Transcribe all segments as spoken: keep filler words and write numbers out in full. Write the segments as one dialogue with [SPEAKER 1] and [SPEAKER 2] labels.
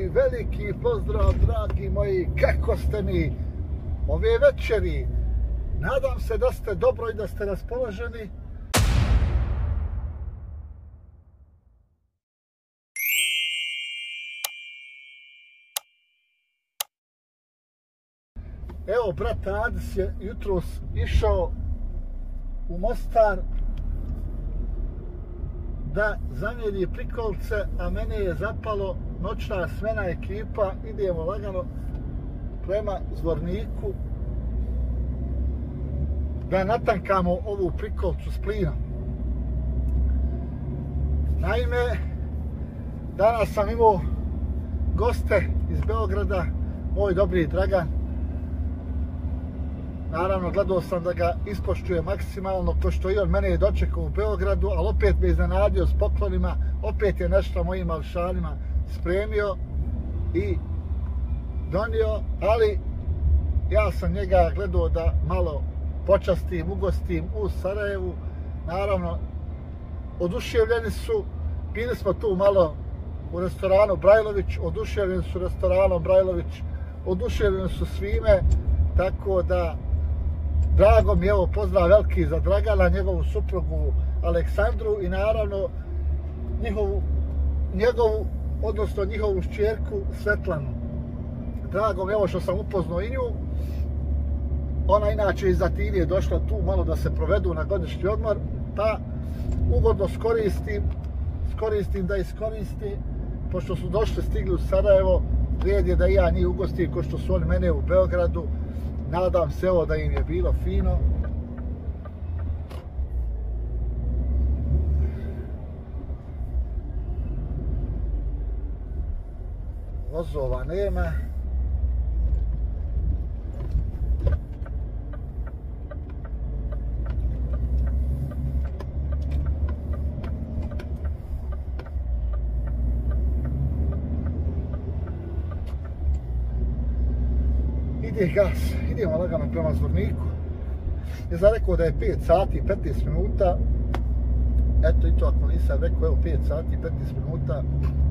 [SPEAKER 1] veliki pozdrav, dragi moji, kako ste mi ove večeri? Nadam se da ste dobro i da ste raspoloženi. Evo, brat Adis je jutros išao u Mostar da zamjeri prikolice, a mene je zapalo noćna smena ekipa. Idemo lagano prema Zvorniku da natankamo ovu prikolicu s plinom. Naime, danas sam imao goste iz Beograda, moj dobri Dragan. Naravno, gledao sam da ga ispoštuje maksimalno, ko što i on mene je dočekao u Beogradu, ali opet me iznenadio s poklonima, opet je nešto mojim malšanima spremio i donio, ali ja sam njega gledao da malo počastim, ugostim u Sarajevu. Naravno, oduševljeni su, bili smo tu malo u restoranu Brajlović, oduševljeni su restoranom Brajlović, oduševljeni su svime, tako da drago mi je, evo, pozdrav veliki za Dragana, njegovu suprugu Aleksandru i naravno njihovu, njegovu, odnosno njihovu šćerku Svetlanu. Drago mi je, evo, što sam upoznao i nju. Ona inače iz Atinije došla tu malo da se provedu na godišnji odmor, pa ugodno skoristim, skoristim da iskoristim, pošto su došli, stigli u Sarajevo, red je da i ja njih ugostim, ko što su oni mene u Beogradu. Nadam se, evo, da im je bilo fino. Vozova nema. Ide gas, idemo lagano prema Zvorniku. Ja sam rekao da je pet sati i petnaest minuta. Eto i to ako nisam rekao, evo pet sati i petnaest minuta.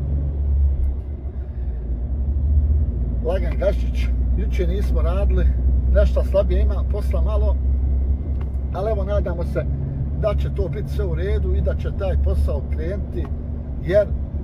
[SPEAKER 1] Lagan gaščić, jučer nismo radili, nešto slabije ima, posla malo, ali evo nadamo se da će to biti sve u redu i da će taj posao krenuti, jer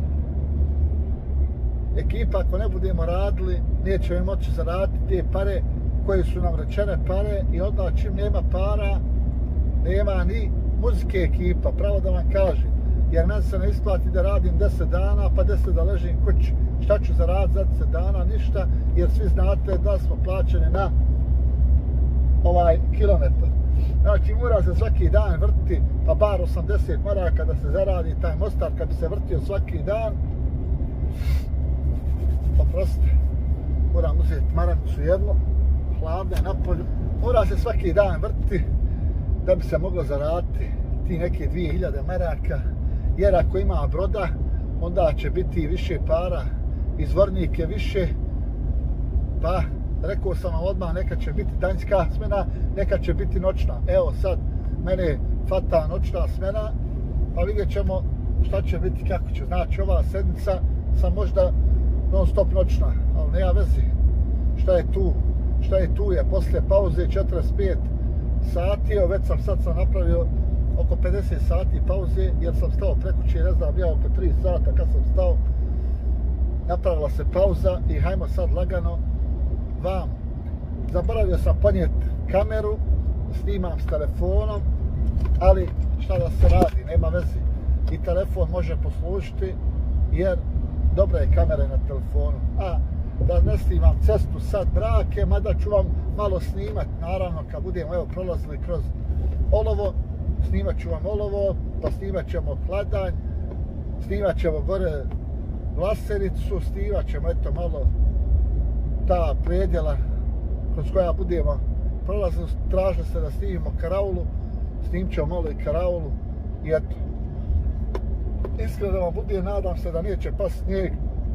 [SPEAKER 1] ekipa, ako ne budemo radili, nećemo moći zaraditi te pare koje su nam rečene pare, i onda čim nema para, nema ni muzike ekipa, pravo da vam kažem. Jer meni se ne isplati da radim deset dana, pa deset da ležim kući. Šta ću zaraditi za deset dana? Ništa, jer svi znate da smo plaćeni na ovaj kilometar. Znači, mora se svaki dan vrti, pa bar osamdeset maraka da se zaradi taj Mostar, kad bi se vrtio svaki dan. Oprosti, moram uzeti maracu jednu, hladne napolju. Mora se svaki dan vrti da bi se moglo zaraditi ti neke dvije hiljade maraka, jer ako ima broda, onda će biti više para, iz Zvornike više, pa rekao sam vam odmah, neka će biti danjska smena, neka će biti noćna. Evo sad, mene fata noćna smena, pa vidjet ćemo šta će biti, kako će. Znači, ova sedmica sam možda non stop noćna, ali nema veze. Šta je tu? Šta je tu je posle pauze četrdeset pet sati, već sam sad sam napravio oko pedeset sati pauze, jer sam stao prekuće, ne znam, ja oko tri sata kad sam stao, napravila se pauza i hajmo sad lagano vam. Zaboravio sam ponijeti kameru, snimam s telefonom, ali šta da se radi, nema veze. I telefon može poslužiti, jer dobra je kamera na telefonu. A da ne snimam cestu sad Brake, mada ću vam malo snimat, naravno, kad budemo, evo, prolazili kroz Olovo, snimat ću vam Olovo, pa snimat ćemo Kladanj, snimat ćemo gore Vlasenicu, snimat ćemo, eto, malo ta predjela kroz koja budemo prolazili. Tražili se da snimimo Karaulu, snimit ćemo malo i Karaulu i eto. Iskreno da vam bude, nadam se da neće past snijeg.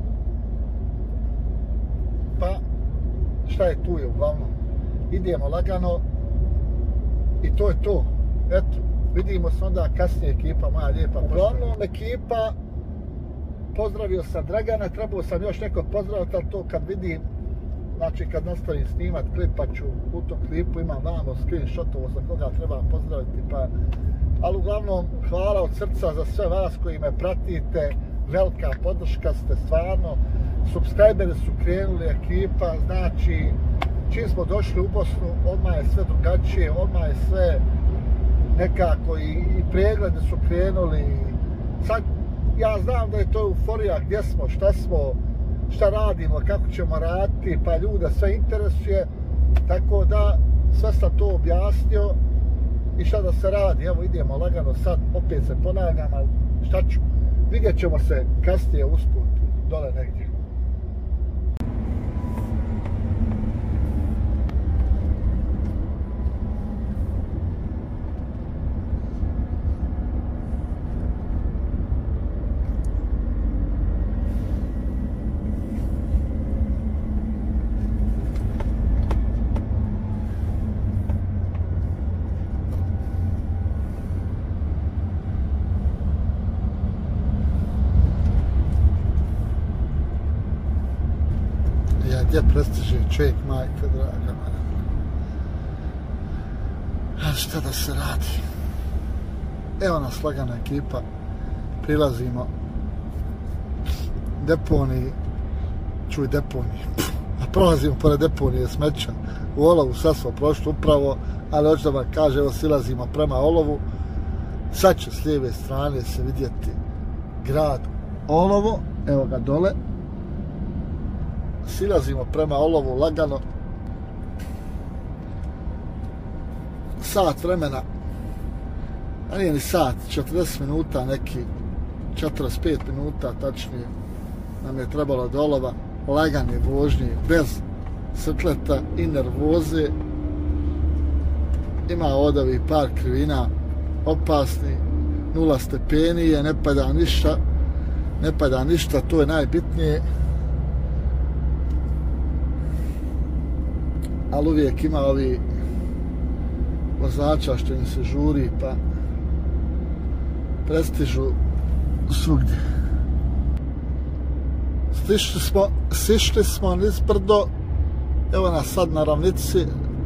[SPEAKER 1] Pa, šta je tu je uglavnom. Idemo lagano i to je to. Eto, vidimo se onda kasnije, ekipa moja lijepa. Uglavnom, ekipa, pozdravio sam Dragana, trebao sam još neko pozdraviti, ali to kad vidim, znači kad nastavim snimat klip, pa ću u tom klipu imam vamo screenshotovo za koga trebam pozdraviti, pa... Ali uglavnom, hvala od srca za sve vas koji me pratite, velika podrška ste stvarno, subscriberi su krenuli, ekipa, znači, čim smo došli u Bosnu, odmah je sve drugačije, odmah je sve nekako i, i preglede su krenuli. Sad, ja znam da je to euforija, gdje smo, šta smo, šta radimo, kako ćemo raditi, pa ljude sve interesuje, tako da sve sam to objasnio i šta da se radi. Evo idemo lagano sad, opet se ponavljam, ali šta ću, vidjet ćemo se kasnije usput, dole negdje. Gdje prestiže čovjek, majka draga moja. A šta da se radi? Evo nas lagana ekipa, prilazimo deponiji, čuj deponiji, a prolazimo pored deponije smeća u Olovu, sad smo prošli upravo, ali hoću da vam kaže, evo silazimo prema Olovu, sad će s lijeve strane se vidjeti grad Olovo, evo ga dole, silazimo prema Olovu lagano, sat vremena, a nije ni sat, četrdeset minuta, neki četrdeset pet minuta tačnije nam je trebalo do Olova, lagane vožnje, bez srtleta i nervoze. Ima ovdje ovih par krivina opasni, nula stepenije, ne pada ništa, ne pada ništa, to je najbitnije. Ali uvijek ima ovi vozača što im se žuri, pa prestižu svugdje. Stišli smo, sišli smo niz brdo, evo nas sad na ravnici.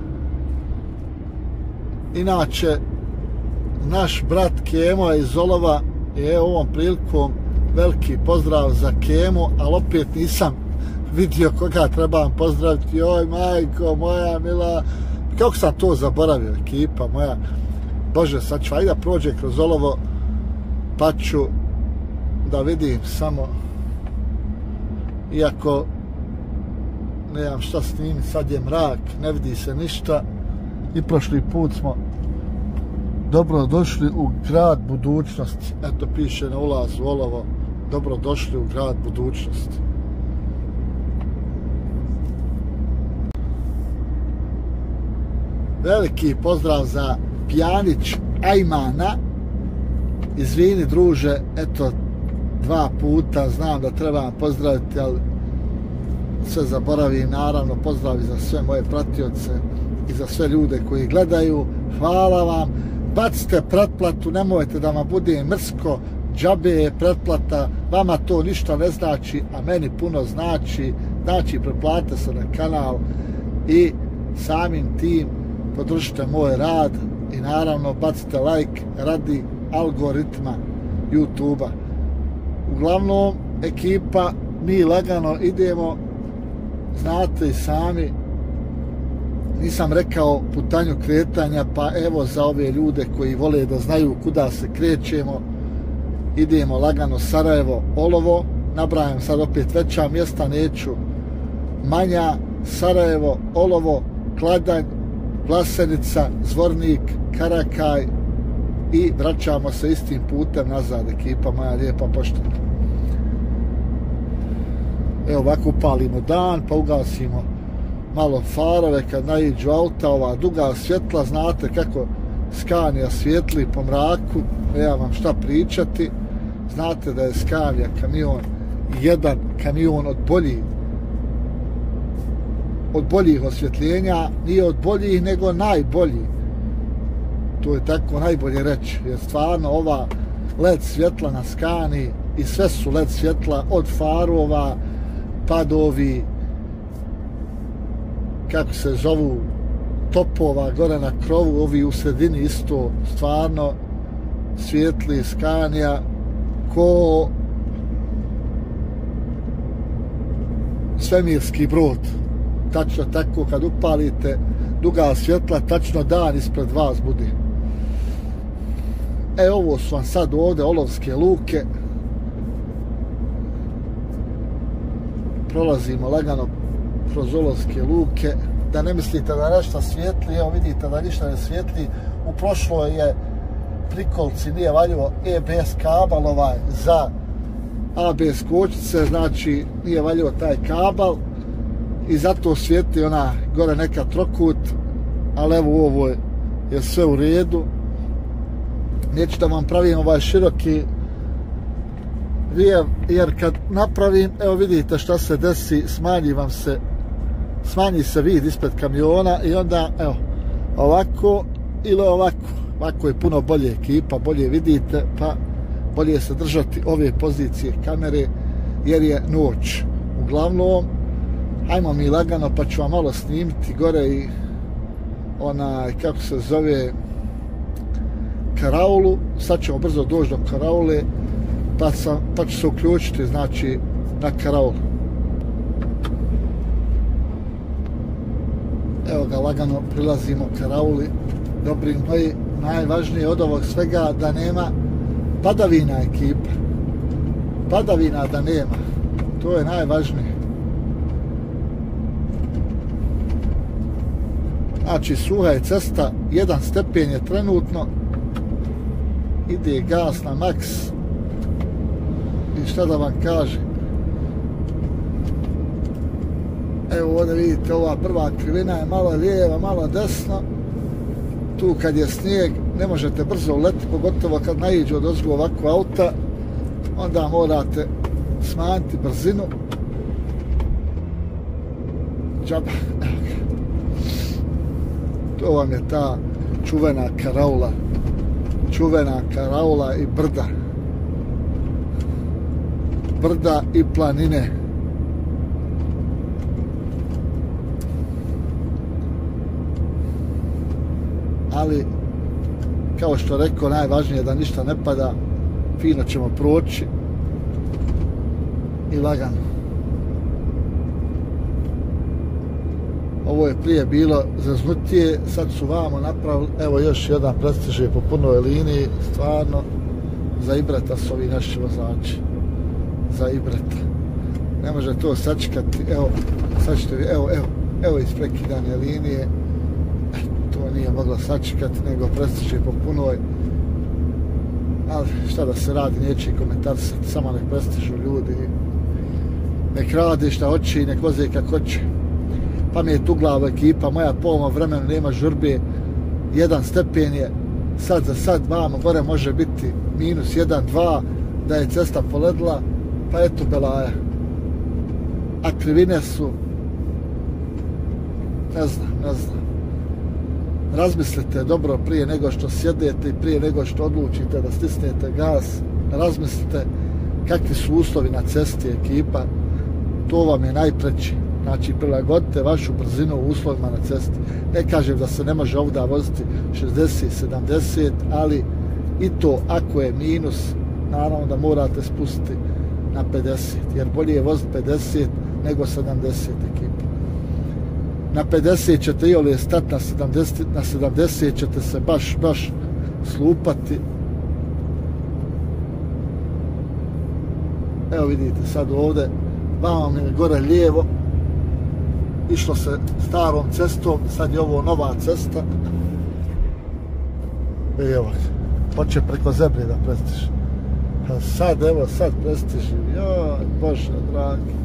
[SPEAKER 1] Inače, naš brat Kemo iz Olova je ovom prilikom veliki pozdrav za Kemu, ali opet nisam vidio koga trebam pozdraviti. Joj, majko moja mila, kako sam to zaboravio, ekipa moja. Bože, sad ću ajde da prođe kroz Olovo, pa ću da vidim samo, iako nemam šta snimiti, sad je mrak, ne vidi se ništa. I prošli put smo dobro došli u grad budućnosti. Eto piše na ulazu Olovo, dobro došli u grad budućnosti. Veliki pozdrav za Pjanić Ajmana. Izvini druže, eto dva puta, znam da trebam pozdraviti, ali sve zaboravim. Naravno, pozdrav za sve moje pratioce i za sve ljude koji gledaju. Hvala vam, bacite pretplatu, nemojte da vam bude mrsko, džabe je pretplata, vama to ništa ne znači, a meni puno znači. Znači, pretplatite se na kanal i samim tim podržite moj rad i naravno bacite like radi algoritma YouTube-a. Uglavnom, ekipa, mi lagano idemo, znate i sami, nisam rekao putanju kretanja, pa evo za ove ljude koji vole da znaju kuda se krećemo, idemo lagano Sarajevo, Olovo, nabrajam sad opet veća mjesta, neću manja, Sarajevo, Olovo, Kladanj, Vlasenica, Zvornik, Karakaj i vraćamo se istim putem nazad, ekipa moja lijepa poštena. Evo ovako upalimo dan, pa ugasimo malo farove kad naiđu auta, ova duga svjetla, znate kako Scania svijetli po mraku, ja vam šta pričati, znate da je Scania kamion jedan kamion od boljih od boljih osvjetljenja, nije od boljih nego najboljih, to je tako najbolje reći, jer stvarno ova L E D svjetla na Scani i sve su L E D svjetla od farova pa do ovi, kako se zovu, topova gore na krovu, ovi u sredini isto stvarno svijetli Scania ko svemirski brod. Tačno tako kad upalite duga svjetla, tačno dan ispred vas bude. E, ovo su vam sad ovdje Olovske luke. Prolazimo lagano kroz Olovske luke. Da ne mislite da nešto svijetli, evo vidite da ništa ne svijetli. U prošloj je prikolci nije valjao E B S kabel ovaj za A B S kočnice, znači nije valjao taj kabel i zato svijetli ona gore neka trokut, ali evo u ovoj je sve u redu. Neću da vam pravim ovaj široki rijev, jer kad napravim, evo vidite šta se desi, smanji vam se smanji se vid ispred kamiona i onda evo ovako ili ovako. Ovako je puno bolje ekipa, bolje vidite, pa bolje se držati ove pozicije kamere jer je noć. Uglavnom, hajmo mi lagano pa ću vam malo snimiti gore i onaj, kako se zove, karaulu. Sad ćemo brzo doći do karaule pa, sam, pa ću se uključiti znači na karaulu. Evo ga, lagano prilazimo karauli. Dobri moji, najvažnije od ovog svega da nema padavina ekipa. Padavina da nema. To je najvažnije. Znači, suha je cesta, jedan stepen je trenutno. Ide gas na maks. I šta da vam kaže? Evo ovdje vidite, ova prva krivina je malo lijeva, malo desno. Tu kad je snijeg ne možete brzo uleti, pogotovo kad naiđe od ozgo ovako auta, onda morate smanjiti brzinu. Džaba. To vam je ta čuvena karaula. Čuvena karaula i brda. Brda i planine. Ali, kao što rekao, najvažnije je da ništa ne pada, fino ćemo proći i lagano. Ovo je prije bilo zaznutije, sad su vamo napravili, evo još jedan prestiže po punoj liniji, stvarno za ibrata su ovi naši vozači, za ibrata. Ne može to sačekati, evo, sad ćete vi, evo, evo, evo iz prekidane linije. To nije moglo sačekati, nego prestiže po punoj. Ali šta da se radi, neće i komentarisati, samo nek prestižu ljudi. Nek radi šta hoće i nek voze kako hoće. Pa mi je tu glava ekipa, moja polno vremena nema žurbe, jedan stepen je, sad za sad vamo gore može biti minus jedan, dva, da je cesta poledila, pa eto belaja. A krivine su, ne znam, ne znam. Razmislite dobro prije nego što sjedete i prije nego što odlučite da stisnete gas. Razmislite kakvi su uslovi na cesti ekipa. To vam je najpreći. Znači, prilagodite vašu brzinu u uslovima na cesti. Ne kažem da se ne može ovdje voziti šezdeset sedamdeset, ali i to ako je minus, naravno da morate spustiti na pedeset. Jer bolje je voziti pedeset nego sedamdeset ekipa. Na pedeset ćete i ovdje stati, na sedamdeset, na sedamdeset ćete se baš, baš slupati. Evo vidite sad ovdje, vamo je gore lijevo, išlo se starom cestom, sad je ovo nova cesta. Evo, hoće preko zebre da prestiži. A sad, evo, sad prestiži. Joj, Bože, dragi.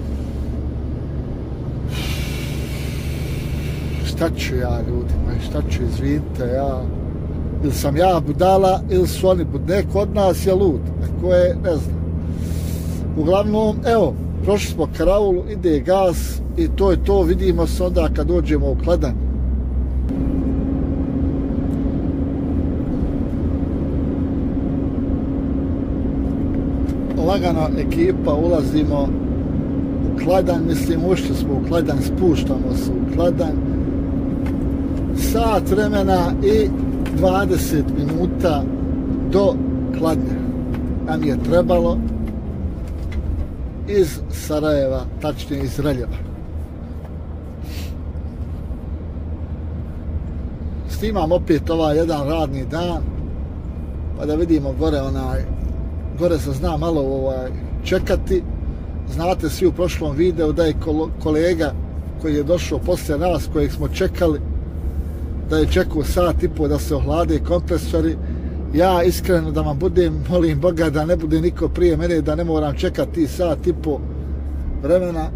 [SPEAKER 1] Šta ću ja, ljudi moji, šta ću, izvinite, ja. Ili sam ja budala, ili su oni bud... Neko od nas je lud, neko je, ne znam. Uglavnom, evo, prošli smo karaulu, ide gas i to je to, vidimo se onda kad dođemo u Kladanj. lagano ekipa ulazimo u Kladanj, mislim ušli smo u Kladanj, spuštamo se u Kladanj. Sat vremena i dvadeset minuta do Kladnja nam je trebalo iz Sarajeva, tačnije iz Reljeva. Snimam opet ovaj jedan radni dan, pa da vidimo gore onaj, gore se zna malo ovaj čekati. Znate svi u prošlom videu da je kolega koji je došao poslije nas, kojeg smo čekali, da je čekao sat i pol da se ohlade kompresori. Ja iskreno da vam budem, molim Boga da ne bude niko prije mene, da ne moram čekati sat i pol vremena.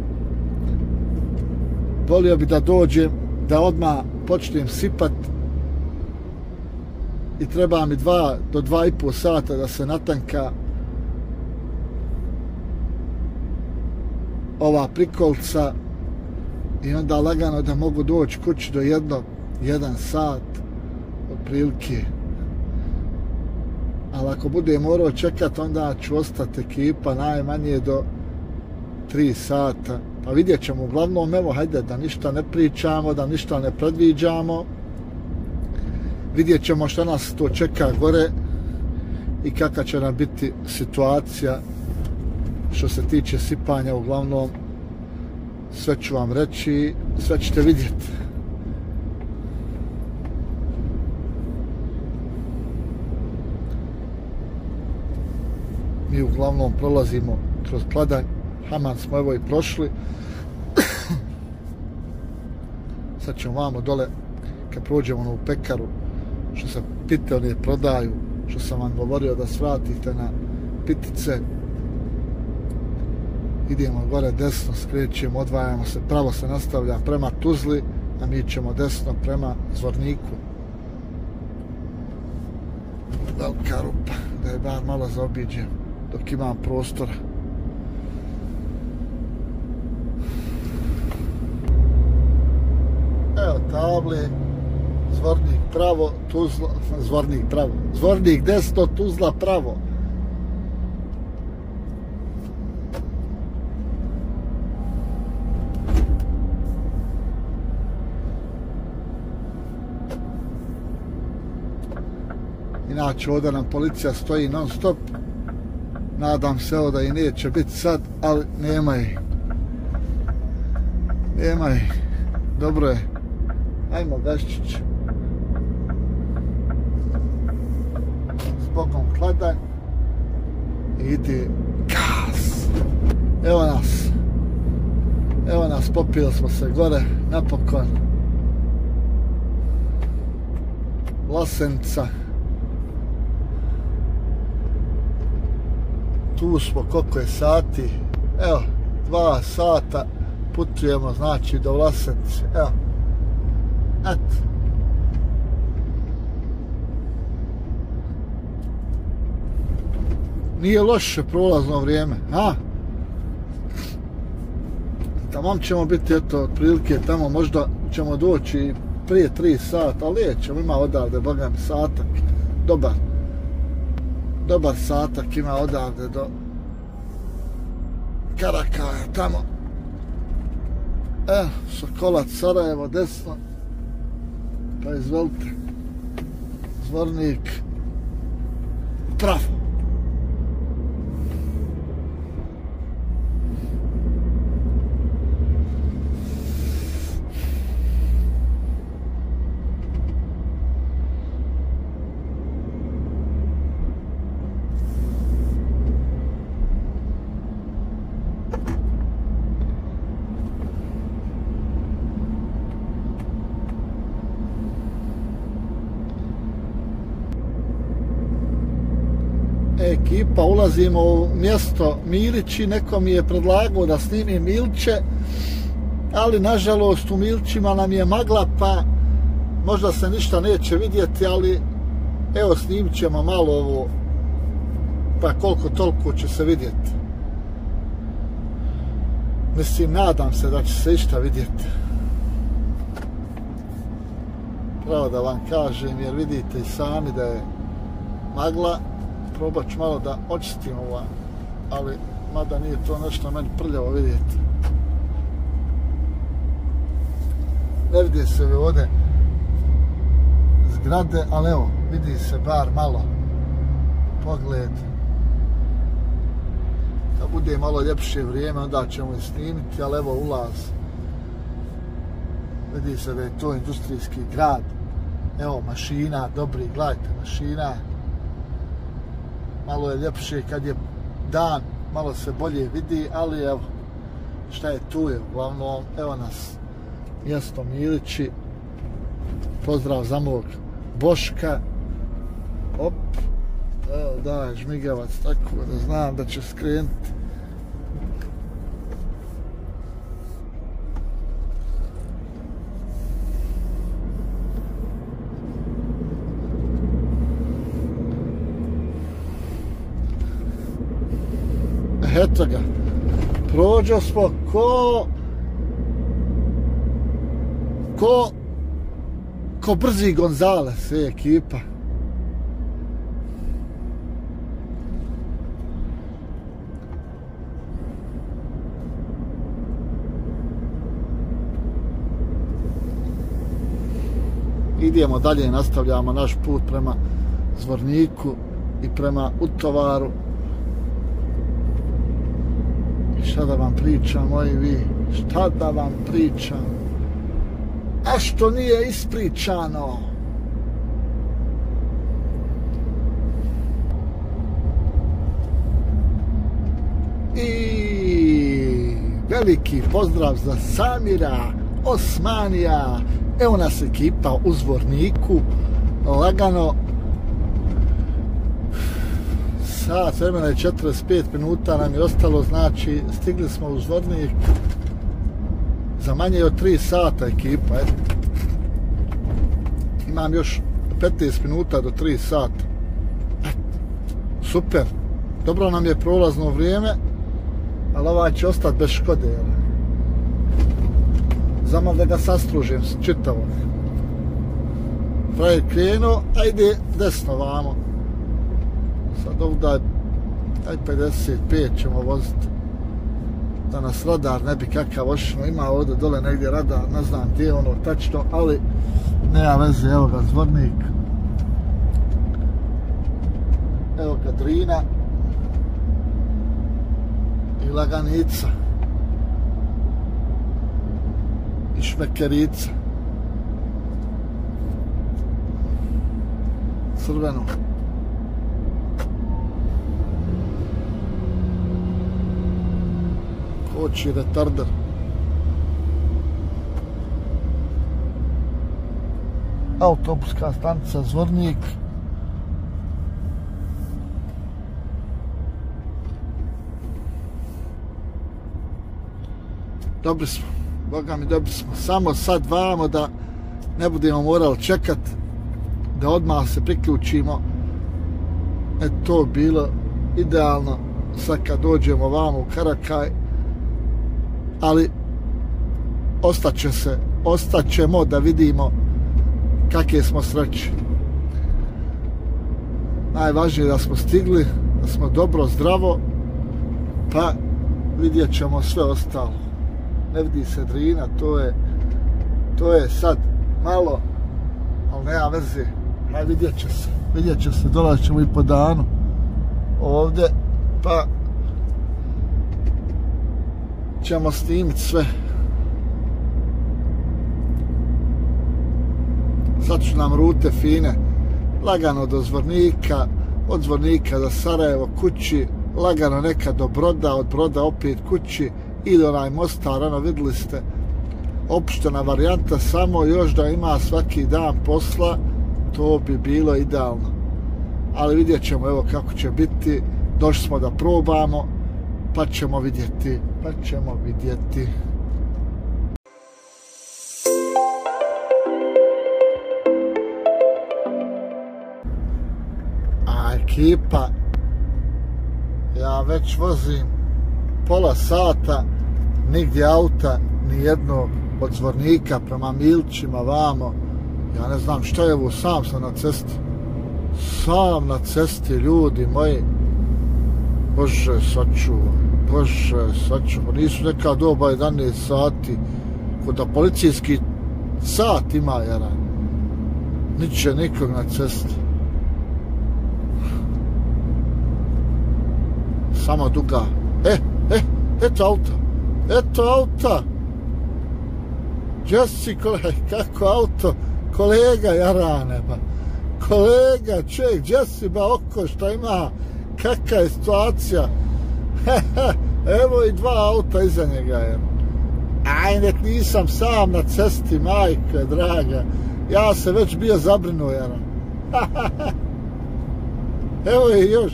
[SPEAKER 1] Volio bi da dođem, da odmah počnem sipat i treba mi dva do dva i pol sata da se natanka ova prikolca i onda lagano da mogu doći kući do jednog, jedan sat otprilike. Ali ako bude morao čekat, onda ću ostati ekipa najmanje do tri sata. Pa vidjet ćemo, uglavnom, evo, hajde da ništa ne pričamo, da ništa ne predviđamo. Vidjet ćemo što nas to čeka gore i kakva će nam biti situacija što se tiče sipanja. Uglavnom, sve ću vam reći, sve ćete vidjeti. Mi uglavnom prolazimo kroz Kladanj, Haman smo evo i prošli. Sad ćemo vamo dole, kad prođemo na u pekaru, što se pite one prodaju, što sam vam govorio da svratite na pitice. Idemo gore desno, skrećemo, odvajamo se, pravo se nastavlja prema Tuzli, a mi ćemo desno prema Zvorniku. Velika rupa, da je bar malo zaobiđem dok imam prostora. Evo table, Zvornik pravo, Tuzla, Zvornik pravo, Zvornik desno, Tuzla pravo. Inače, ovdje nam policija stoji non stop. Nadam se evo da i neće biti sad, ali nema ih. Nema ih. Dobro je. Ajmo, Gaščić. Zbogom Kladanj. Ide gas. Evo nas. Evo nas, popili smo se gore, napokon. Vlasenica. Tu smo, koliko je sati? Evo, dva sata putujemo, znači, do Vlasenice. Evo. Eto. Nije loše prolazno vrijeme, a? Tamo ćemo biti, eto, otprilike tamo, možda ćemo doći prije tri sata, ali nećemo, ima odavde, boga mi, satak. Dobar. Dobar satak ima odavde do Karakaja, tamo. Evo, Sokolac, Sarajevo, desno. Pa izvolite. Zvornik. Pravo. Ekipa, ulazimo u mjesto Milići, neko mi je predlagao da snimim Miliće, ali nažalost u Milićima nam je magla, pa možda se ništa neće vidjeti, ali evo snimit ćemo malo ovo, pa koliko toliko će se vidjeti. Mislim, nadam se da će se išta vidjeti. Pravo da vam kažem, jer vidite i sami da je magla. Probat ću malo da očistim ova ali mada nije to nešto meni prljavo vidjeti. Ne vidi se ovdje zgrade, ali evo, vidi se bar malo pogled. Kad bude malo ljepše vrijeme, onda ćemo i snimiti, ali evo ulaz. Vidi se da je to industrijski grad. Evo mašina, dobri, gledajte, mašina. Malo je ljepše kad je dan, malo se bolje vidi, ali evo, šta je tu je, uglavnom, evo nas, mjesto Milići. Pozdrav za mog Boška. Op, evo da, žmigavac, tako da znam da će skrenuti. Eto ga, prođo smo ko ko ko brzi Gonzales, je ekipa. Idemo dalje, nastavljamo naš put prema Zvorniku i prema Utovaru. Šta da vam pričam, moji vi, šta da vam pričam, a što nije ispričano. I veliki pozdrav za Samira Osmanija. Evo nas ekipa u Zvorniku, lagano. Sat vremena je četrdeset pet minuta nam je ostalo, znači stigli smo u Zvornik za manje od tri sata ekipa. Et. Imam još petnaest minuta do tri sata. Et. Super, dobro nam je prolazno vrijeme, ali ovaj će ostati bez Škode. Zamalo da ga sastružim čitavo. Frajer krenuo, ajde desno vamo. Sad ovdje aj pedeset pet ćemo voziti, da nas radar ne bi kakav ošino. Ima ovdje dole negdje radar, ne znam gdje je ono tačno, ali nema veze. Evo ga Zvornik, evo ga Drina i Laganica i Šmekerica, crveno. Koči retarder. Autobuska stanica Zvornik. Dobri smo, boga mi dobri smo. Samo sad vamo da ne budemo morali čekat, da odmah se priključimo. E to bilo idealno sad kad dođemo vamo u Karakaj. Ali ostaće se, ostaćemo da vidimo kakve smo sreće. Najvažnije je da smo stigli, da smo dobro, zdravo, pa vidjet ćemo sve ostalo. Ne vidi se Drina, to je, to je sad malo, ali nema veze. Hajde, vidjet će se, vidjet će se, dolazit ćemo i po danu ovdje, pa ćemo snimiti sve. Sad su nam rute fine, lagano do Zvornika, od Zvornika do Sarajevo kući, lagano neka do Broda, od Broda opet kući i do onaj Mostar, ono vidjeli ste, opuštena varijanta, samo još da ima svaki dan posla, to bi bilo idealno. Ali vidjet ćemo evo kako će biti, došli smo da probamo, pa ćemo vidjeti, pa ćemo vidjeti. A ekipa, ja već vozim pola sata, nigdje auta, ni jednog od Zvornika prema Milićima vamo. Ja ne znam šta je ovo, sam sam na cesti. Sam na cesti, ljudi moji. Bože, sačuvaj, Bože, sačuvaj. Nisu neka doba jedanaest sati, kod da policijski sat ima, jaran. Niće nikog na cesti. Samo duga. E, e, eto auto. Eto auta. Jesi, kolega, kako auto? Kolega, jarane, ba. Kolega, ček, Jesi, ba, oko, šta ima? Kakva je situacija? Evo i dva auta iza njega, je. Aj, nek nisam sam na cesti, majke, draga. Ja se već bio zabrinuo, jaran. Evo je još.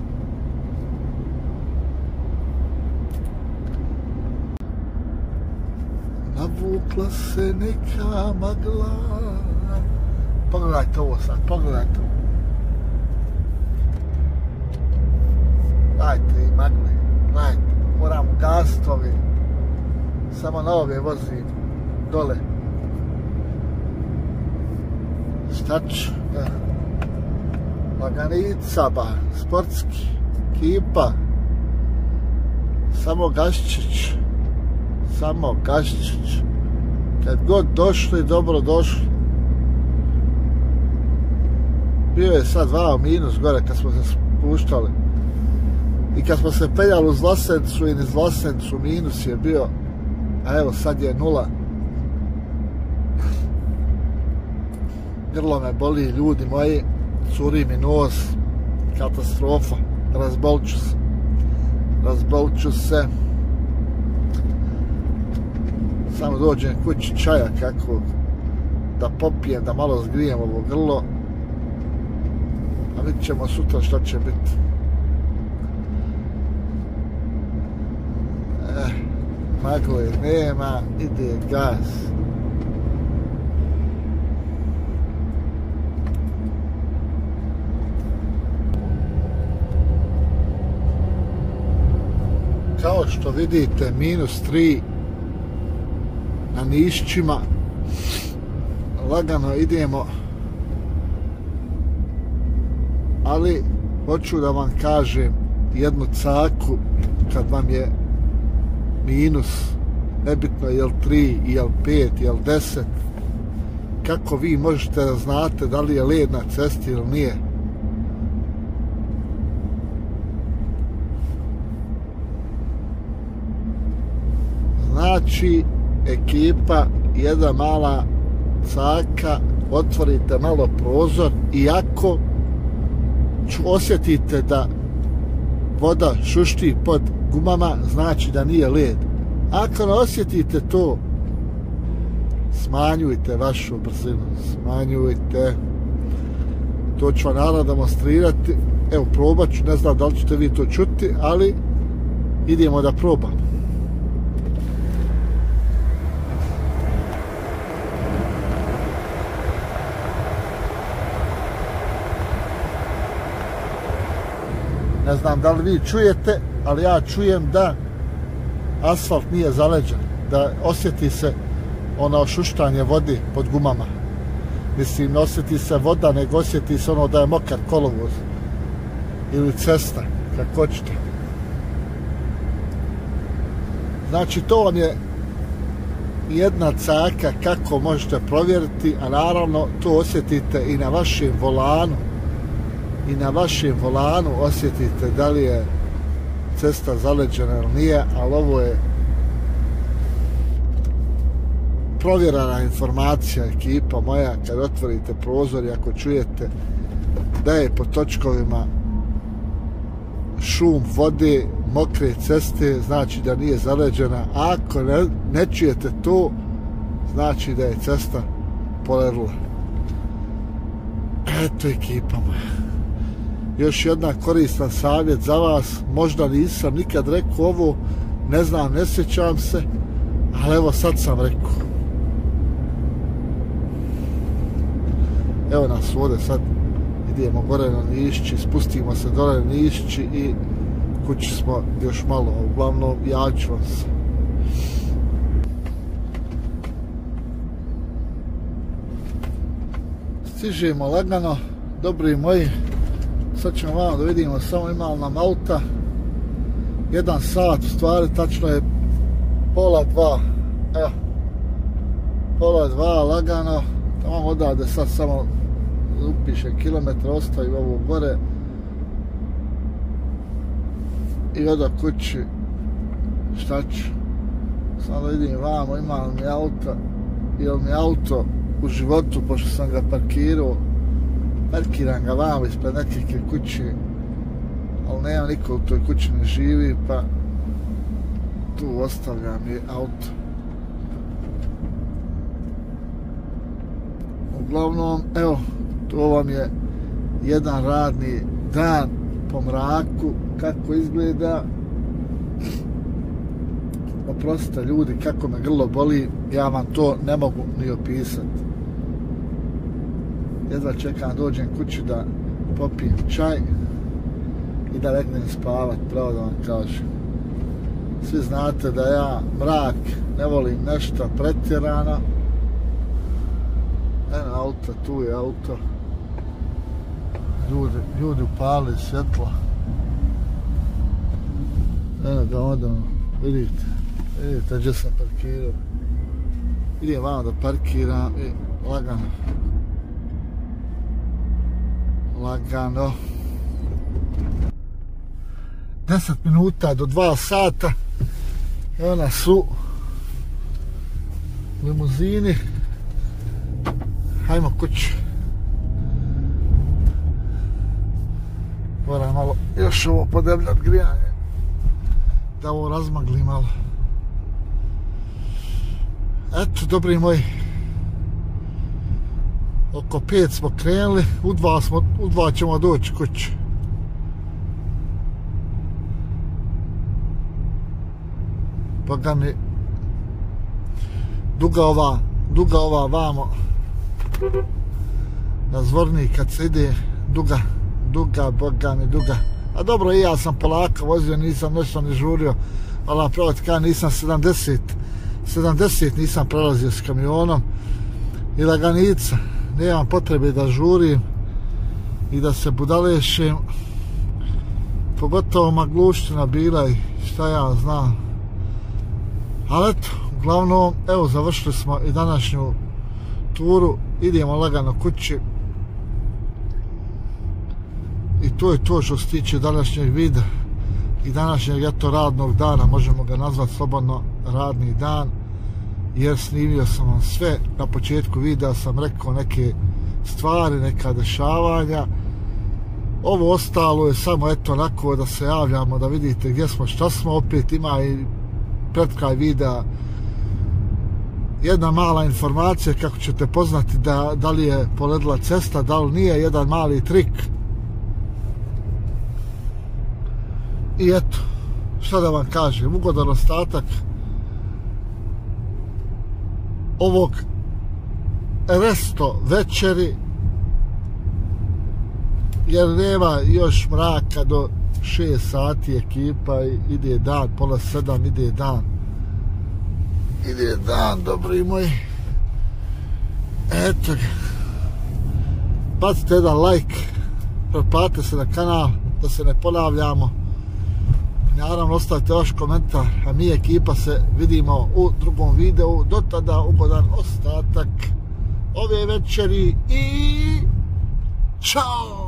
[SPEAKER 1] Navukla se neka magla. Pogledajte ovo sad, pogledajte ovo. Dajte i magle, dajte. Moram ugasiti ove. Samo na ove vozim. Dole. Šta ću? Laganica, ba. Sportski. Kipa. Samo Gaščić. Samo Gaščić. Kad god došli, dobro došli. Bio je sad dva minus gore kad smo se spuštali. I kad smo se peljali uz Vlasencu i niz Vlasencu minus je bio. A evo sad je nula. Grlo me boli, ljudi moji. Curi mi nos. Katastrofa. Razbolču se. Razbolču se. Samo dođem kući čaja kakvog. Da popijem, da malo zgrijem ovo grlo. A vidit ćemo sutra šta će biti. Eh, magle nema, ide gas. Kao što vidite, minus tri na Nišćima. Lagano idemo. Ali hoću da vam kažem jednu caku kad vam je minus, nebitno je li tri, je li pet, je li deset, kako vi možete da znate da li je led na cesti ili nije. Znači, ekipa, jedna mala caka, otvorite malo prozor i ako osjetite da voda šušti pod gumama, znači da nije led. Ako ne osjetite to, smanjujte vašu brzinu, smanjujte. To ću vam naravno demonstrirati. Evo, probat ću, ne znam da li ćete vi to čuti, ali idemo da probam. Ne znam da li vi čujete, ali ja čujem da asfalt nije zaleđen, da osjeti se ono šuštanje vode pod gumama. Mislim, ne osjeti se voda, nego osjeti se ono da je mokar kolovoz ili cesta, kako hoćete. Znači, to vam je jedna caka kako možete provjeriti, a naravno to osjetite i na vašem volanu. I na vašem volanu osjetite da li je cesta zaleđena ili nije, ali ovo je provjerana informacija, ekipa moja. Kad otvorite prozor i ako čujete da je po točkovima šum vode, mokre ceste, znači da nije zaleđena. Ako ne, ne čujete to, znači da je cesta polerila. Eto, ekipa moja. Još jedna koristan savjet za vas, možda nisam nikad rekao ovo, ne znam, ne sjećam se, ali evo sad sam rekao. Evo nas ovdje sad, idemo gore na Nišći, spustimo se dole na Nišći i kući smo još malo, uglavnom ja ću vam se. Stižemo lagano, dobri moji. Sad ćemo malo da vidimo, samo ima li nam auta. jedan sat, u stvari tačno je pola dva, evo, pola dva, lagano, tamo odavde sad samo upiše kilometra, ostaju ovo gore i odo kući, šta ću, samo da vidim vamo, ima li mi auto, je li mi auto u životu, pošto sam ga parkirao, parkiram ga vamo ispred nekakve kući, ali nema niko u toj kući ne živi, pa tu ostavljam je auto. Uglavnom, evo, to vam je jedan radni dan po mraku, kako izgleda. Oprostite ljudi, kako me grlo boli, ja vam to ne mogu ni opisati. Jedva čekam dođem kući da popijem čaj i da legnem spavat, pravo da vam kažem. Svi znate da ja mrak ne volim nešto pretjerano. Eno auto, tu je auto. Ljudi, ljudi upali svjetlo. Eno ga onda, vidite, vidite gdje sam parkirao. Idem vamo da parkiram i lagano. Lagano. deset minuta do dva sata. Evo nas u limuzini. Hajmo kući. Moram malo još ovo podebljat grijanje. Da ovo razmagli malo. Eto, dobri moji. Oko pet smo krenuli. U dva, smo, u dva ćemo doći kući. Pa ga mi duga ova, duga ova vamo na Zvornik kad se ide, duga, duga, boga mi duga. A dobro, i ja sam polako vozio, nisam nešto ni žurio, ali pravo ti kada nisam sedamdeset, sedamdeset nisam prelazio s kamionom i laganica, nemam potrebe da žurim i da se budalešim, pogotovo magluština bila i šta ja znam. Ali eto, uglavnom, evo, završili smo i današnju turu, idemo lagano kući. I to je to što se tiče današnjeg videa i današnjeg eto radnog dana, možemo ga nazvati slobodno radni dan, jer snimio sam vam sve. Na početku videa sam rekao neke stvari, neka dešavanja. Ovo ostalo je samo eto onako da se javljamo, da vidite gdje smo, šta smo, opet ima i pred kraj videa jedna mala informacija kako ćete poznati da, da li je poledila cesta, da li nije, jedan mali trik. I eto, šta da vam kažem, ugodan ostatak ovog resto večeri, jer nema još mraka do šest sati, ekipa ide dan, pola sedam ide dan. Ide dan, dobri moji. Eto ga. Bacite jedan like, pretplatite se na kanal, da se ne ponavljamo. Naravno, ostavite vaš komentar, a mi ekipa se vidimo u drugom videu. Do tada ugodan ostatak ove večeri i čao!